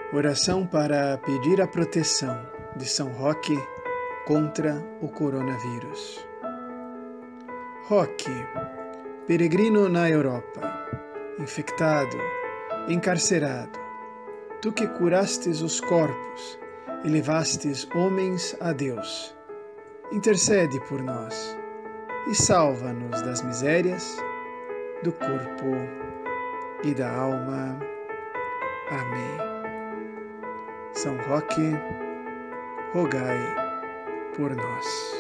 Oração para pedir a proteção de São Roque contra o coronavírus. Roque, peregrino na Europa, infectado, encarcerado, tu que curastes os corpos e levastes homens a Deus, intercede por nós e salva-nos das misérias do corpo e da alma. Amém. São Roque, rogai por nós.